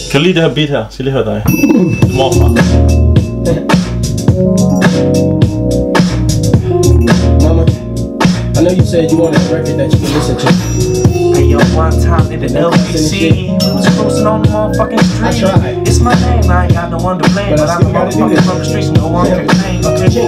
Kan du lide det her beat her? Skal lige høre dig. Morfar. Mama, I know you said you wanted a record that you could listen to. Hey yo, one time in the LBC, we was cruising on the motherfucking street. I tried. It's my name, I ain't got no one to blame, but I'm the motherfucking from the streets, no one can claim.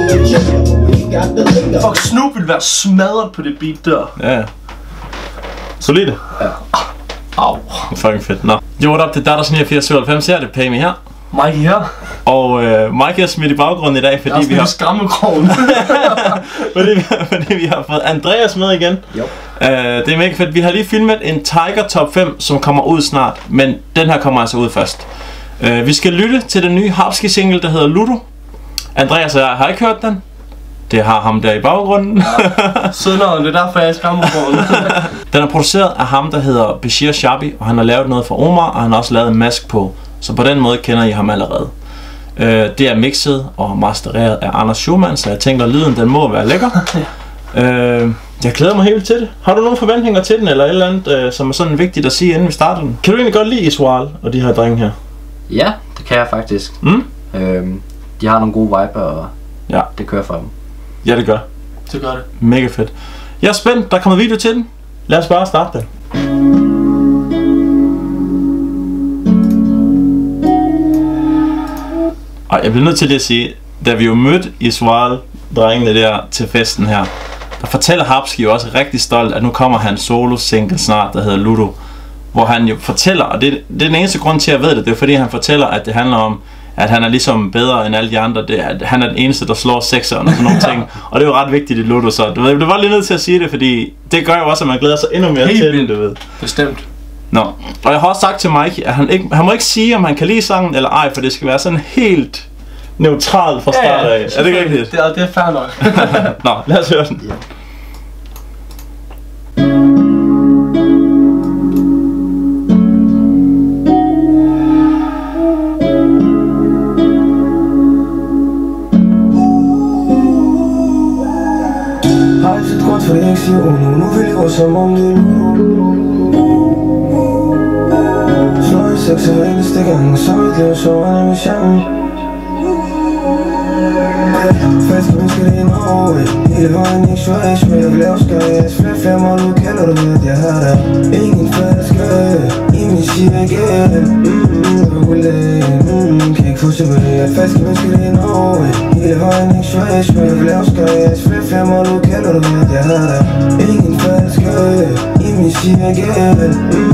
Okay. Fuck, Snoop ville være smadret på det beat der. Ja. Solide. Ja. Au. Fucking fedt. Nå. Jo, what up, det er Datters 8997 her, det er Pami her. Mike her. Og Mike er smidt i baggrunden i dag, fordi vi har... Skammekrogen. fordi vi har fået Andreas med igen. Jo. Det er mega fedt. Vi har lige filmet en Tiger Top 5, som kommer ud snart. Men den her kommer altså ud først. Vi skal lytte til den nye Harpski single, der hedder Ludo. Andreas og jeg har ikke hørt den. Det har ham der i baggrunden. Ja. Sønderen, det er derfor jeg er skammekrogen. Den er produceret af ham, der hedder Bashir Shabi, og han har lavet noget for Omar, og han har også lavet en mask på. Så på den måde kender I ham allerede. Det er mixet og mastereret af Anders Schumann, så jeg tænker, at lyden den må være lækker. Jeg glæder mig helt til det. Har du nogle forventninger til den, eller et eller andet, som er sådan vigtigt at sige, inden vi starter den? Kan du egentlig godt lide Israel og de her drenge her? Ja, det kan jeg faktisk. De har nogle gode viber, og ja, det kører for dem. Ja, det gør. Det gør det. Mega fedt. Jeg er spændt. Der kommer video til den. Lad os bare starte den. Og jeg bliver nødt til lige at sige, da vi jo mødte Israel, drengene der til festen her, der fortæller Harpski jo også rigtig stolt, at nu kommer han solo single snart, der hedder Ludo. Hvor han jo fortæller, og det er den eneste grund til at jeg ved det, det er fordi han fortæller, at det handler om, at han er ligesom bedre end alle de andre. Han er den eneste, der slår sekseren og sådan nogle ting. Og det er jo ret vigtigt i Ludo, så du ved, jeg bliver bare lige nødt til at sige det, fordi det gør jo også, at man glæder sig endnu mere til den, du ved. Bestemt. Nå, og jeg har også sagt til Mike, at han må ikke sige, om han kan lide sangen eller ej, for det skal være sådan helt neutralt fra start af. Er det ikke rigtigt? Det er fair nok. Nå, lad os høre den. Ja. For det ikke siger nu vil jeg som om det er slår i sex hver eneste gang, så mit liv så er med charme. Falske mennesker det er en over, hele vejen ikke svejs, men jeg vil afskæres. Flere mål du kalder du ved, jeg har der ingen falske i min cirkel. Kan ikke få sig ved, falske mennesker det er en over, hele vejen ikke svejs, men jeg vil afskæres. Flere mål du kalder du ved, jeg har der ingen falske i min cirkel.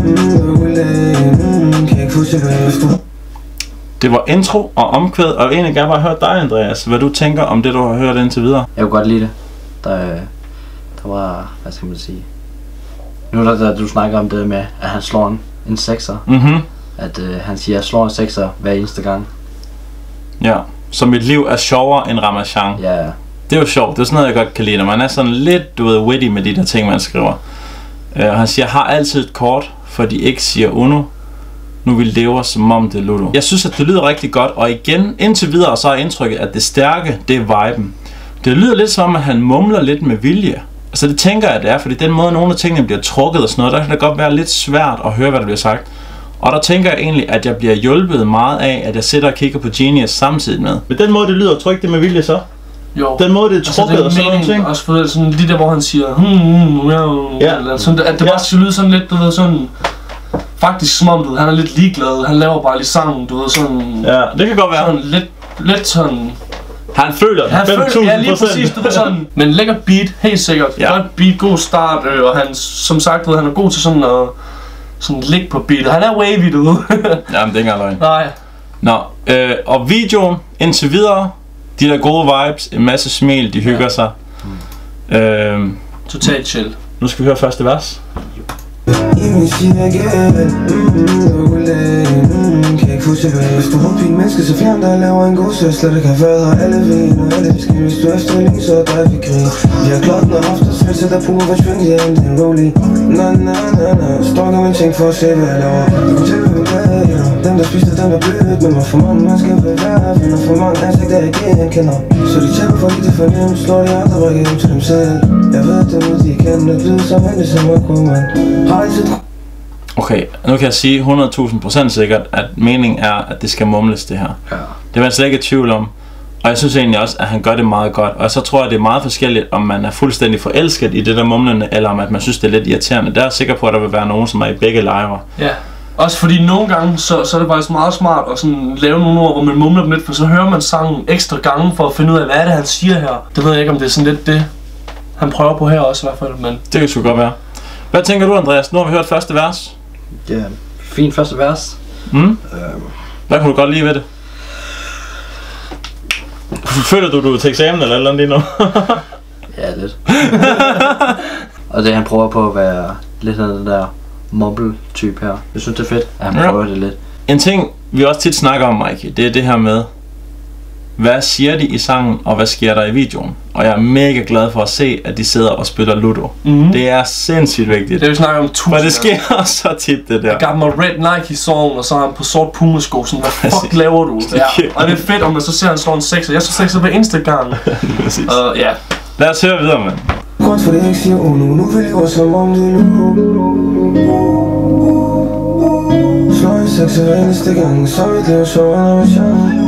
Kan ikke få sig ved. Det var intro og omkvæd, og jeg vil egentlig gerne bare høre dig, Andreas, hvad du tænker om det, du har hørt indtil videre. Jeg kunne godt lide det. Der var, hvad skal man sige, nu der du snakker om det med, at han slår en sekser. At han siger, at jeg slår en sekser hver eneste gang. Ja, så mit liv er sjovere end Ramachan. Ja. Det er jo sjovt, det er sådan noget, jeg godt kan lide, når man er sådan lidt, du ved, witty med de der ting, man skriver. Og han siger, jeg har altid et kort, for de ikke siger Uno. Nu vi lever som om det er Ludo. Jeg synes, at det lyder rigtig godt, og igen, indtil videre, så er indtrykket, at det stærke, det er viben. Det lyder lidt som, at han mumler lidt med vilje. Altså det tænker jeg, at det er, fordi den måde, nogle af tingene bliver trukket og sådan noget, der kan det godt være lidt svært at høre, hvad der bliver sagt. Og der tænker jeg egentlig, at jeg bliver hjulpet meget af, at jeg sidder og kigger på Genius samtidig med. Men den måde, det lyder, tror ikke det med vilje så? Jo. Den måde, det er trukket altså, og sådan nogle ting. Også for sådan lige der, hvor han siger, ja, eller sådan, at det bare skal lyde sådan lidt, du ved, sådan... Faktisk som om, du ved, han er lidt ligeglad, han laver bare lige sangen, du ved, sådan... Ja, det kan godt være. Sådan lidt sådan... Han føler det, 5.000%. Ja, lige præcis, du ved sådan... Men lækker beat, helt sikkert. Ja. Godt beat, god start, og han, som sagt, ved, han er god til sådan at... Sådan ligge på beatet. Han er wavy, du ved. Jamen, det er ikke engang løgn. Nej. Nå, og videoen indtil videre, de der gode vibes, en masse smil, de hygger sig. Totalt chill. Nu skal vi høre første vers. I min cirkel, kan ikke få tilbage. Hvis du har pige menneske, så fjern dig og laver en god søs. Slet ikke have været her alle vejen og alle skal. Hvis du efter længe, så er dig vi krig. Vi har klokken og haft os selv, så der bruger vores sving hjem, det er rolig. Na. Stalker min ting for at se, hvad jeg laver. Du kan tælle, hvad jeg gør. Dem der spiste, dem der blødt. Men hvor for mange mennesker vil være. Finder for mange ansigter, jeg ikke kender. Så de tæller for lidt for nemt. Slår de andre række hjem til dem selv. Jeg ved, det nu de kan. Det lyder som en som er god, man. Okay, nu kan jeg sige 100.000% sikkert, at meningen er, at det skal mumles det her. Ja. Det er man slet ikke i tvivl om. Og jeg synes egentlig også, at han gør det meget godt. Og så tror jeg, det er meget forskelligt, om man er fuldstændig forelsket i det der mumlende, eller om at man synes, det er lidt irriterende. Der er jeg sikker på, at der vil være nogen, som er i begge lejre. Ja. Også fordi nogle gange, så er det faktisk meget smart at sådan lave nogle ord, hvor man mumler dem lidt, for så hører man sangen ekstra gange for at finde ud af, hvad er det, han siger her. Det ved jeg ikke, om det er sådan lidt det, han prøver på her også i hvert fald, men... Det kan sgu godt være. Hvad tænker du, Andreas? Nu har vi hørt første vers. Ja, fint første vers. Hvad kunne du godt lide ved det? Føler du til eksamen eller noget lige nu? Ja, lidt. Og det han prøver på at være lidt af den der mumble-type her. Jeg synes det er fedt, at han prøver det lidt. En ting, vi også tit snakker om, Mikey, det er det her med, hvad siger de i sangen, og hvad sker der i videoen? Og jeg er mega glad for at se, at de sidder og spiller Ludo. Det er sindssygt vigtigt. Det vi snakker om 1000. For det sker også så tit, det der. Jeg gav mig Red Nike song, og så er han på sort Puma-sko, sådan, hvad fuck laver du? Ja. Og det er fedt, om man så ser, han slår en 6'er. Jeg så 6'er hver eneste gang. Ja. Lad os høre videre, mand. Godt for det ikke siger nu vil jeg også som om det er slår en 6'er hver eneste gang, så mit liv sjovere med charme.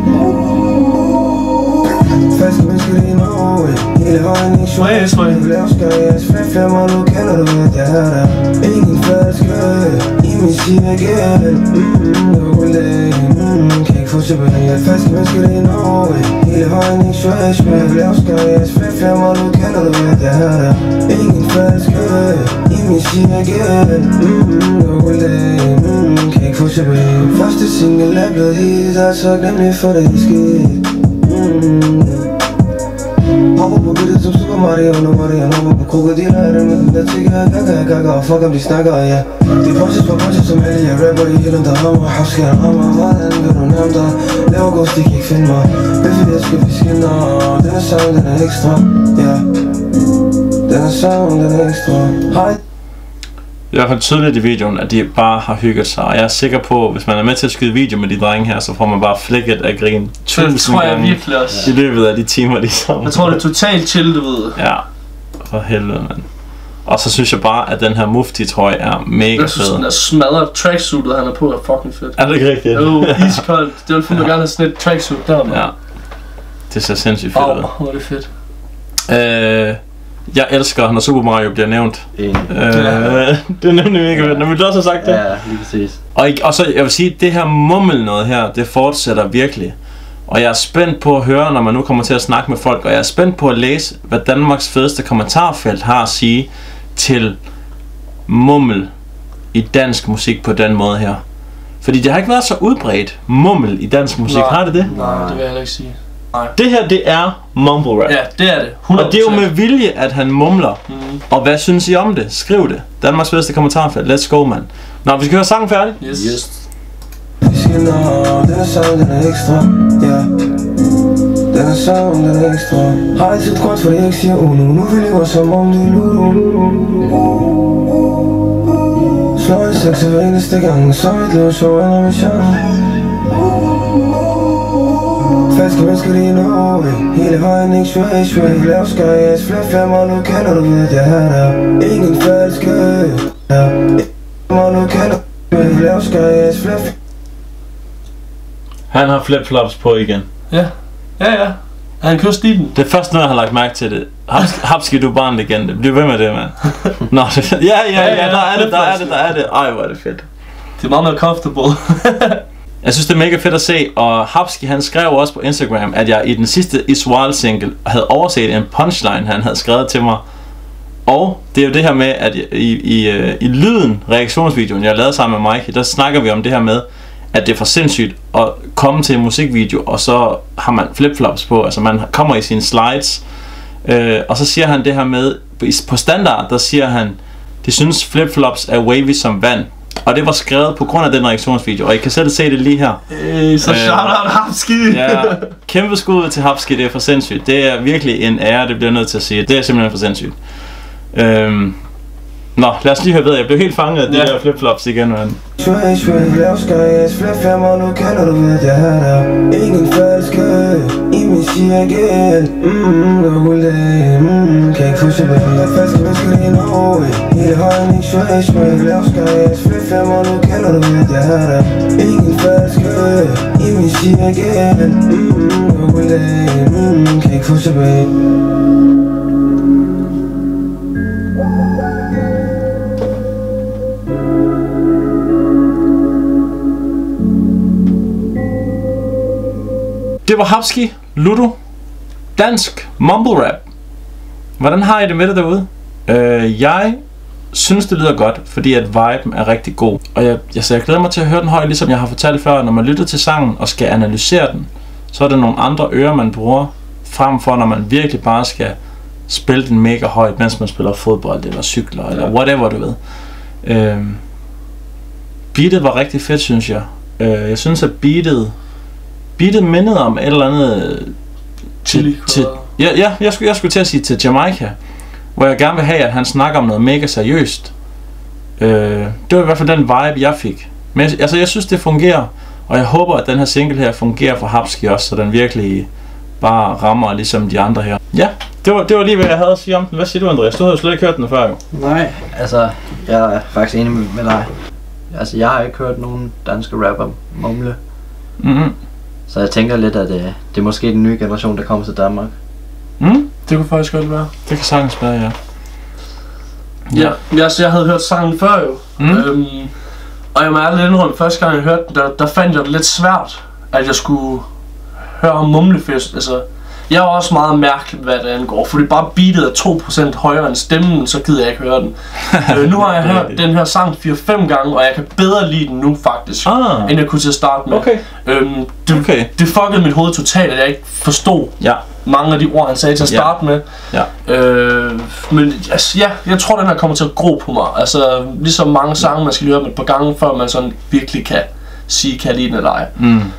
Faste mennesker lige nu, hele vejen ikke sjovt. Jeg vil også gøre jeres flere mig, nu kender du hvad det er der. Ingen falske i min side igen. Det var kun det, kan ikke få tilbage. Faste mennesker lige nu, hele vejen ikke sjovt. Jeg vil også gøre jeres flere mig, nu kender du hvad det er der. Ingen falske i min side igen. Det var kun det, kan ikke få tilbage. Første single er blevet hit, og så glemmelig for det skete. Hopper på billedet som Super Mario, når Mariano hopper på krokodiller. Er det med den der tigger, gaga, og fuck om de snakker, ja. De punches på punches som alle, jeg rapper i hele der rammer. Havsker jeg rammer, hvordan vil du nærme dig? Laver ghost, de kan ikke finde mig. Beffi, jeg skal vi skinner, denne sang, den er ekstra, ja. Denne sang, den er ekstra. Hej. Det er i hvert fald tydeligt i videoen, at de bare har hygget sig. Og jeg er sikker på, at hvis man er med til at skyde video med de drenge her, så får man bare flækket af grin 1000 gange virkelig også. i løbet af de timer, de sammen. Jeg tror, det er totalt chill, du ved. Ja, for helvede, mand. Og så synes jeg bare, at den her Mufti-trøje er mega fed. Jeg synes, den er smadret. Tracksuitet, han er på, er fucking fedt. Er det ikke rigtigt? Jo, iskoldt. Det ville fuldt gerne have sådan et tracksuit der, man. Ja, det ser sindssygt fedt ud. Hvor er det fedt. Jeg elsker, når Super Mario bliver nævnt. Det er nemlig mega fedt. Når vi også har sagt det. Ja, lige præcis. Og så, jeg vil sige, det her mummel noget her, det fortsætter virkelig. Og jeg er spændt på at høre, når man nu kommer til at snakke med folk, og jeg er spændt på at læse, hvad Danmarks fedeste kommentarfelt har at sige til mummel i dansk musik på den måde her. Fordi det har ikke været så udbredt, mummel i dansk musik. Nej, har det det? Nej, det vil jeg heller ikke sige. Nej. Det her, det er mumble rap. Ja, det er det. 100%. Og det er jo med vilje, at han mumler. Og hvad synes I om det? Skriv det. Danmarks fedeste kommentarfelt. Let's go, man. Nå, vi skal høre sangen færdig. Yes. Denne sang, den er ekstra, ja. Denne sang, den er ekstra. Har altid godt, for det ikke siger nu vil jeg gå som om det er Ludo. Slår en 6'er hver eneste gang, så mit liv sjovere med charme. Falske mennesker lige nu, hele vejen ikke svær. Jeg vil også gøre jeres flere mig, nu kender du hvad det er der. Ingen falske, ja. Mig nu kender du, jeg vil også gøre jeres flere. Han har flip-flops på igen. Ja. Han kører stilen. Det er først nu, jeg har lagt mærke til det. Hapski, du er bare en legende. Bliv ved med det, mand. Nå, det, ja, der er det. Ej, hvor er det fedt. Det er meget mere comfortable. Jeg synes, det er mega fedt at se, og Hapski, han skrev også på Instagram, at jeg i den sidste Iswal single havde overset en punchline, han havde skrevet til mig. Og det er jo det her med, at i lyden, reaktionsvideoen, jeg lavede sammen med Mikey, der snakker vi om det her med, at det er for sindssygt at komme til en musikvideo, og så har man flipflops på, altså man kommer i sine slides, og så siger han det her med, på standard, der siger han, de synes flipflops er wavy som vand. Og det var skrevet på grund af den reaktionsvideo, og I kan selv se det lige her. Så shout-out Hapski! Ja, kæmpe skud til Hapski, det er for sindssygt. Det er virkelig en ære, det bliver nødt til at sige. Det er simpelthen for sindssygt. Nå, lad os lige høre ved. Jeg blev helt fanget af de der flipflops igen, mand. Ingen falske i min siger igen. Kan ikke få tilbage. Jeg er falsk, hvad skal det nå? Hele højen, ikke svag, svag. Lav skaj, flip-fem, og nu kender du ved, jeg har dig. Ingen falske, min siger igen. Kan ikke få tilbage. Det var Hapski, Ludo, dansk mumble rap. Hvordan har I det med det derude? Jeg synes det lyder godt, fordi at viben er rigtig god. Og jeg glæder mig til at høre den højt, ligesom jeg har fortalt før. Når man lytter til sangen og skal analysere den, så er der nogle andre ører man bruger, frem for når man virkelig bare skal spille den mega højt, mens man spiller fodbold eller cykler eller whatever du ved. Beatet var rigtig fedt, synes jeg. Jeg synes at beatet mindede om et eller andet jeg skulle til at sige til Jamaica, hvor jeg gerne vil have, at han snakker om noget mega seriøst. Det var i hvert fald den vibe, jeg fik. Men altså, jeg synes, det fungerer, og jeg håber, at den her single her fungerer for Hapski også, så den virkelig bare rammer ligesom de andre her. Ja, det var lige, hvad jeg havde at sige om den. Hvad siger du, Andreas? Du havde jo slet ikke hørt den før, jo. Nej, altså, jeg er faktisk enig med dig. Altså, jeg har ikke hørt nogen danske rapper mumle. Så jeg tænker lidt, at det er måske den nye generation, der kommer til Danmark. Det kunne faktisk godt være. Det kan sagtens være, ja. Jeg havde hørt sangen før jo. Og jeg må ærligt indrømme, første gang jeg hørte den, der fandt jeg det lidt svært, at jeg skulle høre om mumlefest. Altså, jeg er også meget mærkelig, hvad det angår, fordi bare beatet er 2% højere end stemmen, så gider jeg ikke høre den. Nu har jeg hørt den her sang 4-5 gange, og jeg kan bedre lide den nu faktisk, end jeg kunne til at starte med. Det fuckede mit hoved totalt, at jeg ikke forstod mange af de ord, han sagde til at starte med. Men jeg tror, den her kommer til at gro på mig. Altså, ligesom mange sange, man skal høre et par gange, før man sådan virkelig kan sige, kan lide den eller ej.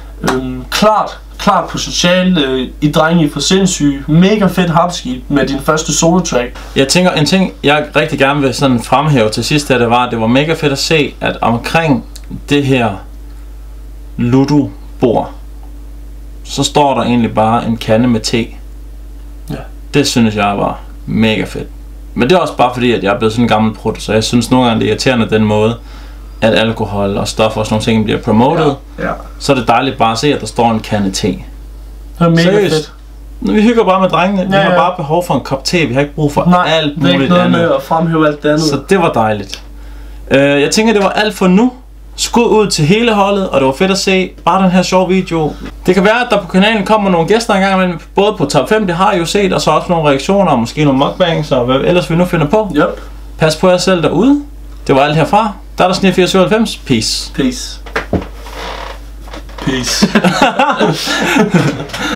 Klart potentiale, I drenge for sindssyge, mega fedt Hapski med din første solo-track. Jeg tænker, en ting jeg rigtig gerne vil sådan fremhæve til sidst, det var mega fedt at se, at omkring det her Ludo-bord, så står der egentlig bare en kande med te. Ja. Det synes jeg var mega fedt. Men det er også bare fordi, at jeg er blevet sådan en gammel prut, så jeg synes nogle gange det er irriterende den måde, at alkohol og stoffer og sådan nogle ting bliver promoted. Så er det dejligt bare at se, at der står en kande te. Det er mega fedt. Vi hygger bare med drengene. Vi har bare behov for en kop te. Vi har ikke brug for alt muligt andet. Det er ikke noget med at fremhæve alt det andet. Så det var dejligt. Jeg tænker, det var alt for nu. Skud ud til hele holdet, og det var fedt at se bare den her sjove video. Det kan være, at der på kanalen kommer nogle gæster engang imellem, både på top 5, det har I jo set, og så også nogle reaktioner, og måske nogle mukbangs, og hvad ellers vi nu finder på. Pas på jer selv derude. Det var alt herfra. Der er der Snif 497. Peace. Peace.